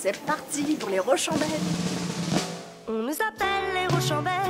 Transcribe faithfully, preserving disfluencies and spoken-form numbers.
c'est parti pour les Rochambettes. On nous appelle les Rochambettes.